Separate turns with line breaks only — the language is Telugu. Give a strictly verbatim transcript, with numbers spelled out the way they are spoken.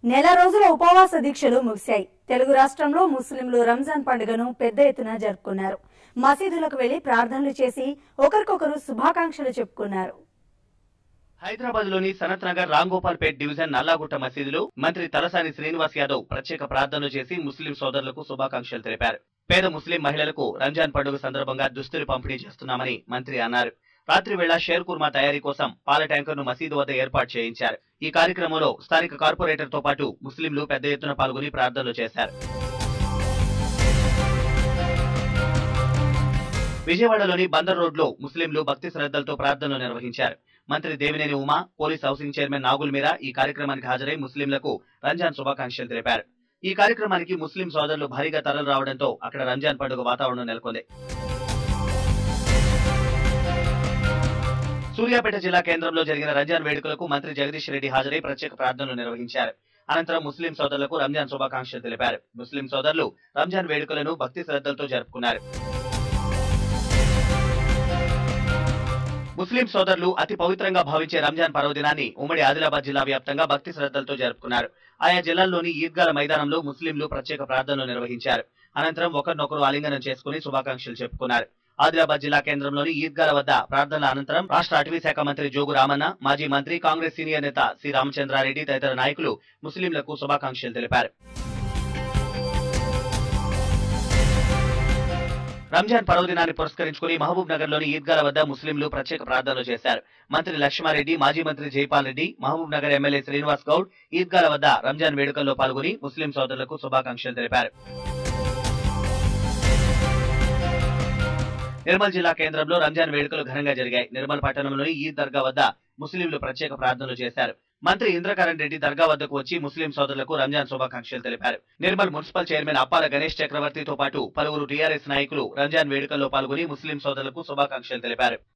నెల రోజుల ఉపవాస దీక్షలు ముగిశాయి. తెలుగు రాష్ట్రంలో ముస్లింలు రంజాన్ పండుగను పెద్ద ఎత్తున జరుపుకున్నారు. మసీదులకు వెళ్లి ప్రార్థనలు చేసి ఒకరికొకరు శుభాకాంక్షలు చెప్పుకున్నారు.
హైదరాబాద్ లోని సనత్ నగర్ రాంగోపాల్పేట్ డివిజన్ నల్లాగుట్ట మసీదులో మంత్రి తలసాని శ్రీనివాస్ యాదవ్ ప్రత్యేక ప్రార్థనలు చేసి ముస్లిం సోదరులకు శుభాకాంక్షలు తెలిపారు. పేద ముస్లిం మహిళలకు రంజాన్ పండుగ సందర్భంగా దుస్తులు పంపిణీ చేస్తున్నామని మంత్రి అన్నారు. రాత్రి వేళ షేర్ కుర్మా తయారీ కోసం పాల ట్యాంకర్ ను మసీదు వద్ద ఏర్పాటు చేయించారు. ఈ కార్యక్రమంలో స్థానిక కార్పొరేటర్ తో పాటు ముస్లింలు పెద్ద ఎత్తున పాల్గొని ప్రార్థనలు చేశారు. విజయవాడలోని బందర్ రోడ్ లో ముస్లింలు భక్తి శ్రద్ధలతో ప్రార్థనలు నిర్వహించారు. మంత్రి Devineni Uma, police housing chairman Nagul Meera ఈ కార్యక్రమానికి హాజరై ముస్లింలకు రంజాన్ శుభాకాంక్షలు తెలిపారు. ఈ కార్యక్రమానికి ముస్లిం సోదరులు భారీగా తరలి రావడంతో అక్కడ రంజాన్ పండుగ వాతావరణం నెలకొంది. సూర్యాపేట జిల్లా కేంద్రంలో జరిగిన రంజాన్ వేడుకలకు మంత్రి జగదీష్ రెడ్డి హాజరై ప్రత్యేక ప్రార్థనలు నిర్వహించారు. అనంతరం ముస్లిం సోదరులకు రంజాన్ శుభాకాంక్షలు తెలిపారు. ముస్లిం సోదరులు రంజాన్ వేడుకలను భక్తి శ్రద్ధలతో జరుపుకున్నారు. ముస్లిం సోదరులు అతి పవిత్రంగా భావించే రంజాన్ పర్వదినాన్ని ఉమ్మడి ఆదిలాబాద్ జిల్లా వ్యాప్తంగా భక్తి శ్రద్ధలతో జరుపుకున్నారు. ఆయా జిల్లాల్లోని ఈద్గాల మైదానంలో ముస్లింలు ప్రత్యేక ప్రార్థనలు నిర్వహించారు. అనంతరం ఒకరినొకరు ఆలింగనం చేసుకుని శుభాకాంక్షలు చెప్పుకున్నారు. ఆదిలాబాద్ జిల్లా కేంద్రంలోని ఈద్గాల వద్ద ప్రార్థనల అనంతరం రాష్ట్ర అటవీ శాఖ మంత్రి జోగు రామన్న, మాజీ మంత్రి, కాంగ్రెస్ సీనియర్ నేత సి రామచంద్రారెడ్డి తదితర నాయకులు ముస్లింలకు శుభాకాంక్షలు తెలిపారు. రంజాన్ పర్వదినాన్ని పురస్కరించుకుని మహబూబ్ నగర్ లోని ఈద్గాల వద్ద ముస్లింలు ప్రత్యేక ప్రార్థనలు చేశారు. మంత్రి లక్ష్మారెడ్డి, మాజీ మంత్రి జైపాల్ రెడ్డి, మహబూబ్ నగర్ ఎమ్మెల్యే శ్రీనివాస్ గౌడ్ ఈద్గాల వద్ద రంజాన్ వేడుకల్లో పాల్గొని ముస్లిం సోదరులకు శుభాకాంక్షలు తెలిపారు. నిర్మల్ జిల్లా కేంద్రంలో రంజాన్ వేడుకలు ఘనంగా జరిగాయి. నిర్మల్ పట్టణంలోని ఈద్ దర్గా వద్ద ముస్లింలు ప్రత్యేక ప్రార్థనలు చేశారు. మంత్రి ఇంద్రకరణ్ రెడ్డి దర్గా వద్దకు వచ్చి ముస్లిం సోదరులకు రంజాన్ శుభాకాంక్షలు తెలిపారు. నిర్మల్ మున్సిపల్ చైర్మన్ అప్పాల గణేష్ చక్రవర్తితో పాటు పలువురు టీఆర్ఎస్ నాయకులు రంజాన్ వేడుకల్లో పాల్గొని ముస్లిం సోదరులకు శుభాకాంక్షలు తెలిపారు.